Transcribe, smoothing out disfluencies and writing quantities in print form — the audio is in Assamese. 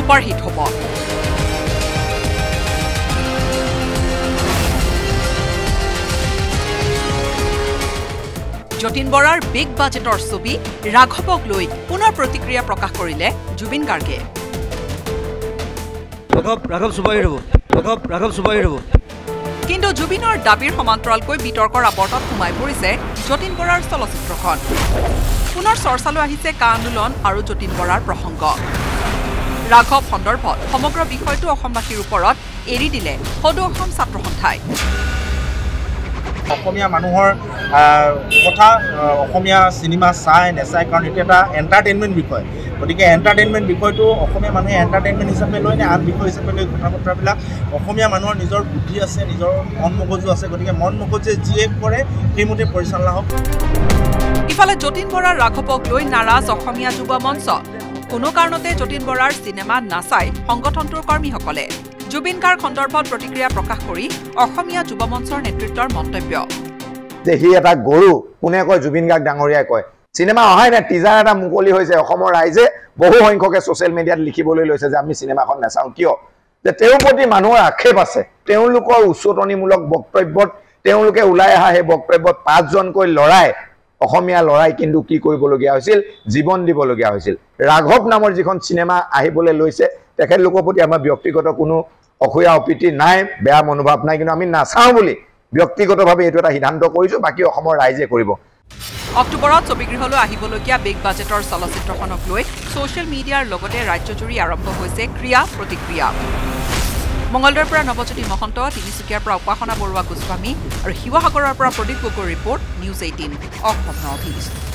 ছুপাৰহিট হ'ব। যতীন বৰাৰ বিগ বাজেটৰ ছবি ৰাঘৱক লৈ পুনৰ প্ৰতিক্ৰিয়া প্ৰকাশ কৰিলে জুবিন গাৰ্গে। ৰাঘৱ ছুপাৰহিট হ'ব। কিন্তু জুবিনৰ দাবীৰ সমান্তৰালকৈ বিতৰ্কৰ আৱৰ্তত সোমাই পৰিছে যতীন বৰাৰ চলচ্চিত্ৰখন। পুনৰ চৰ্চালৈ আহিছে কা আন্দোলন আৰু যতীন বৰাৰ প্ৰসংগ। ৰাঘৱ সন্দৰ্ভত সমগ্ৰ বিষয়টো অসমবাসীৰ ওপৰত এৰি দিলে সদৌ অসম ছাত্ৰ সন্থাই। অসমীয়া মানুহৰ কথা অসমীয়া চিনেমা চাই নেচায়, কাৰণ এইটো এটা এণ্টাৰটেইনমেণ্ট বিষয়। গতিকে এণ্টাৰটেইনমেণ্ট বিষয়টো অসমীয়া মানুহে এণ্টাৰটেইনমেণ্ট হিচাপে লয় নে আন বিষয় হিচাপে লৈ কথা বতৰাবিলাক? অসমীয়া মানুহৰ নিজৰ বুদ্ধি আছে, নিজৰ মন মগজু আছে, গতিকে মন মগজুৱে যিয়ে কৰে সেইমতে পৰিচালনা হওক। ইফালে যতীন বৰাৰ ৰাঘৱক লৈ নাৰাজ অসমীয়া যুৱ মঞ্চ। কোনো কাৰণতে যতীন বৰাৰ চিনেমা নাচায় সংগঠনটোৰ কৰ্মীসকলে। জুবিন গাৰ্গ সন্দৰ্ভত প্ৰতিক্ৰিয়া প্ৰকাশ কৰি অসমীয়া যুৱ মঞ্চৰ নেতৃত্বৰ মন্তব্য। যে সি এটা গৰু, কোনে কয়? জুবিন গাৰ্গ ডাঙৰীয়াই কয়। চিনেমা অহাই নাই, টিজাৰ এটা মুকলি হৈছে। অসমৰ ৰাইজে বহু সংখ্যকে ছ'চিয়েল মিডিয়াত লিখিবলৈ লৈছে যে আমি চিনেমাখন নাচাওঁ। কিয়? যে তেওঁৰ প্ৰতি মানুহৰ আক্ষেপ আছে। তেওঁলোকৰ উচতনিমূলক বক্তব্যত তেওঁলোকে ওলাই অহা সেই বক্তব্যত 5জনকৈ ল'ৰাই, অসমীয়া ল'ৰাই কিন্তু কি কৰিবলগীয়া হৈছিল? জীৱন দিবলগীয়া হৈছিল। ৰাঘৱ নামৰ যিখন চিনেমা আহিবলৈ লৈছে, তেখেতলোকৰ প্ৰতি আমাৰ ব্যক্তিগত কোনো অসূয়া অপ্ৰীতি নাই, বেয়া মনোভাৱ নাই, কিন্তু আমি নাচাওঁ বুলি ব্যক্তিগতভাৱে এইটো এটা সিদ্ধান্ত কৰিছোঁ। বাকী অসমৰ ৰাইজে কৰিব। অক্টোবৰত ছবিগৃহলৈ আহিবলগীয়া বিগ বাজেটৰ চলচ্চিত্ৰখনক লৈ ছ'চিয়েল মিডিয়াৰ লগতে ৰাজ্যজুৰি আৰম্ভ হৈছে ক্ৰিয়া প্ৰতিক্ৰিয়া। মঙলদৈৰ পৰা নৱজ্যোতি মহন্ত, তিনিচুকীয়াৰ পৰা উপাসনা বৰুৱা গোস্বামী আৰু শিৱসাগৰৰ পৰা প্ৰদীপ গগৈৰ report, news 18 Assam north east.